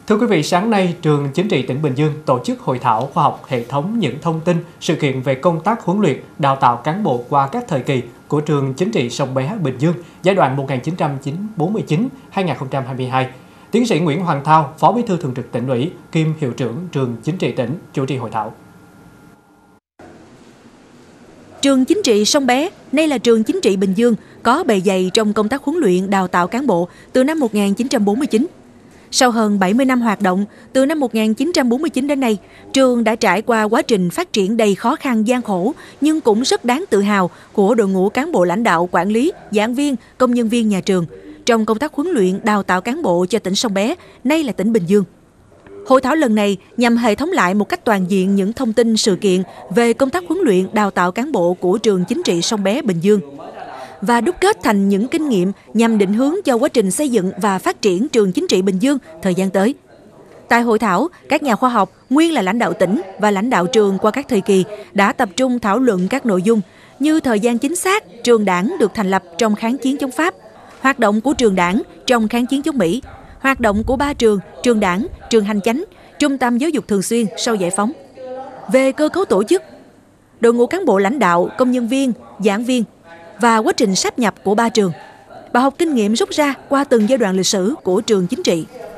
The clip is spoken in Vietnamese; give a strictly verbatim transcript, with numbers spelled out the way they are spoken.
Thưa quý vị, sáng nay, Trường Chính trị tỉnh Bình Dương tổ chức hội thảo khoa học hệ thống những thông tin, sự kiện về công tác huấn luyện, đào tạo cán bộ qua các thời kỳ của Trường Chính trị Sông Bé Bình Dương giai đoạn một nghìn chín trăm bốn mươi chín đến hai nghìn không trăm hai mươi hai. Tiến sĩ Nguyễn Hoàng Thao, Phó Bí thư Thường trực Tỉnh ủy, kiêm Hiệu trưởng Trường Chính trị tỉnh chủ trì hội thảo. Trường Chính trị Sông Bé, nay là Trường Chính trị Bình Dương, có bề dày trong công tác huấn luyện đào tạo cán bộ từ năm một nghìn chín trăm bốn mươi chín. Sau hơn bảy mươi năm hoạt động, từ năm một nghìn chín trăm bốn mươi chín đến nay, trường đã trải qua quá trình phát triển đầy khó khăn gian khổ nhưng cũng rất đáng tự hào của đội ngũ cán bộ lãnh đạo, quản lý, giảng viên, công nhân viên nhà trường trong công tác huấn luyện đào tạo cán bộ cho tỉnh Sông Bé, nay là tỉnh Bình Dương. Hội thảo lần này nhằm hệ thống lại một cách toàn diện những thông tin sự kiện về công tác huấn luyện đào tạo cán bộ của Trường Chính trị Sông Bé Bình Dương và đúc kết thành những kinh nghiệm nhằm định hướng cho quá trình xây dựng và phát triển Trường Chính trị Bình Dương thời gian tới. Tại hội thảo, các nhà khoa học, nguyên là lãnh đạo tỉnh và lãnh đạo trường qua các thời kỳ đã tập trung thảo luận các nội dung như thời gian chính xác trường Đảng được thành lập trong kháng chiến chống Pháp, hoạt động của trường Đảng trong kháng chiến chống Mỹ, hoạt động của ba trường, trường Đảng, trường Hành Chánh, trung tâm giáo dục thường xuyên sau giải phóng. Về cơ cấu tổ chức, đội ngũ cán bộ lãnh đạo, công nhân viên, giảng viên và quá trình sáp nhập của ba trường, bài học kinh nghiệm rút ra qua từng giai đoạn lịch sử của trường chính trị.